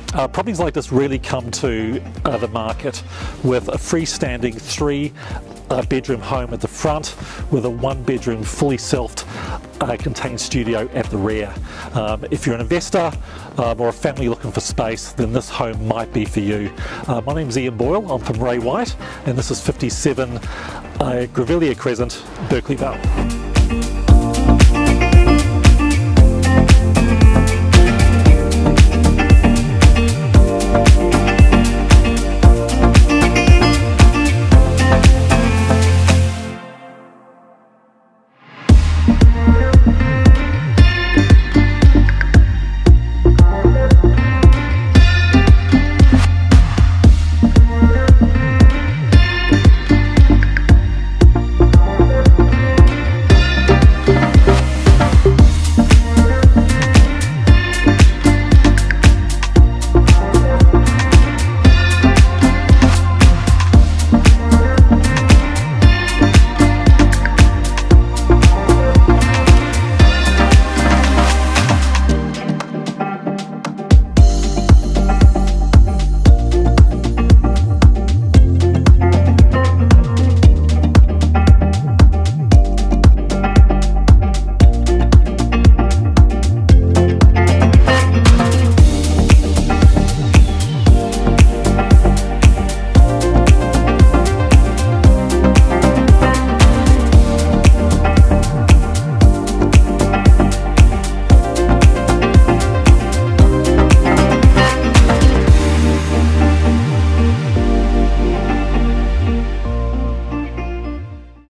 Properties like this really come to the market with a freestanding 3-bedroom home at the front with a 1-bedroom fully self-contained studio at the rear. If you're an investor or a family looking for space, then this home might be for you. My name's Ian Boyle, I'm from Ray White, and this is 57 Grevillea Crescent, Berkeley Vale.